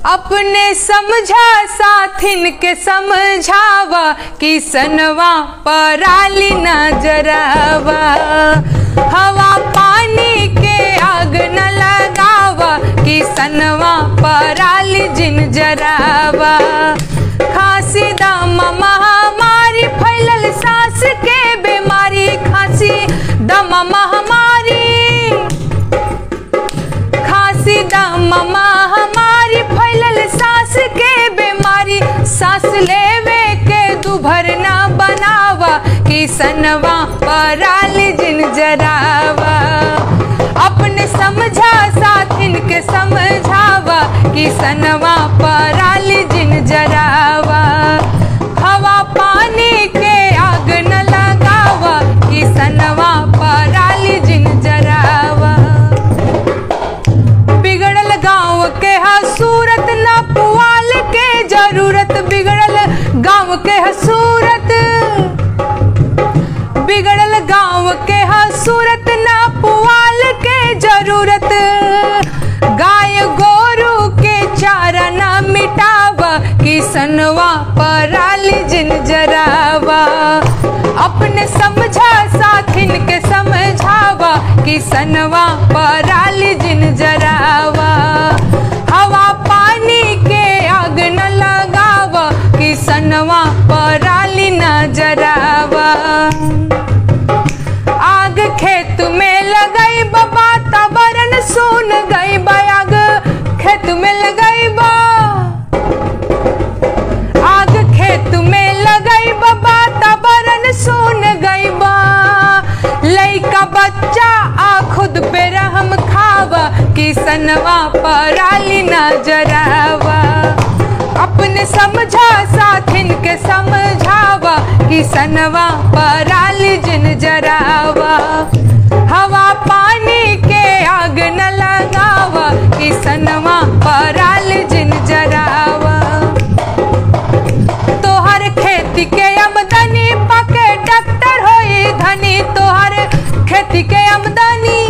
अपने समझा साथिन के समझावा, किसनवा पराली न जरावा। हवा पानी के आग न लगावा, किसनवा पराली जिन जरावा। खांसी दम महामारी फैलल सांस के बीमारी, खांसी दम महामारी, खांसी दम महामारी फैलल सांस के बीमारी। सांस लेवे के दुभर ना बनावा, किसनवा पराली जिन जरावा। अपने समझा साथिन के समझावा, किसनवा पराली जिन जरावा। हवा पानी के आग न लगावा, किसनवा पराली जिन जरावा। बिगड़ल गाँव के हसूरत ना पुआल के जरूरत, बिगड़ल गाँव के हसूरत, बिगड़ल गाँव के हसूरत ना पुआल के जरूरत। गाय गोरू के चारा ना मिटावा, किसनवा पराली जिन जरावा। अपने समझा साथिन के समझावा, किसनवा पराली जिन जरावा। हवा पानी के आग न लगावा, किसनवा पराली न जरावा। आग खेत में लगई बा, वातावरण सुन गई बा। आग खेत में लगई बा, आग खेत में लगई बा, वातावरण सुन गई बा। लइका बच्चा आ खुद पे रहम खावा, किसनवा पराली न जरावा। अपने समझा साथिन के समझावा, किसनवा पराली जिन जरावा। हवा पानी के आग न लगावा, किसनवा पराली जिन जरावा। तोहर खेती के आमदनी पाके डॉक्टर होई धनी, तोहर खेती के आमदनी,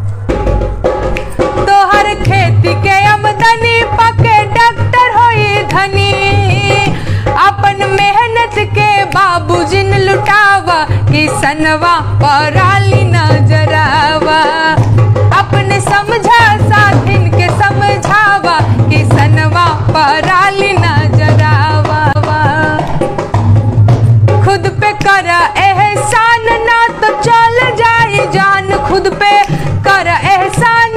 तोहर खेती के आमदनी पाके डॉक्टर होई धनी। अपन मेहनत के बाबूजी न लुटावा, किसनवा पराली न जरावा। अपने समझा साथिन के समझावा, किसनवा पराली न जरावा। खुद पे कर एहसान ना तो चल जाए जान, खुद पे कर एहसान,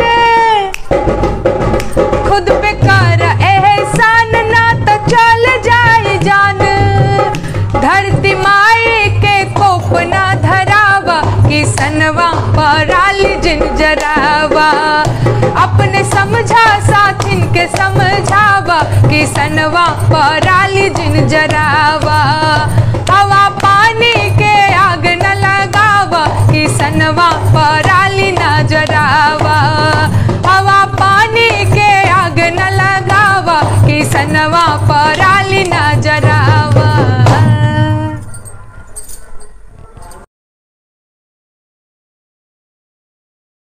खुद पे कर एहसान ना तो चल जाए जान। धरती माई के कोप ना धरावा, किसनवा पराली जिन जरावा। अपने समझा साथिन के समझावा, किसनवा पराली जिन जरावा। हवा पानी के आग न लगावा, किसनवा पराली न जरावा। हवा पानी के आग न लगावा, किसनवा पराली न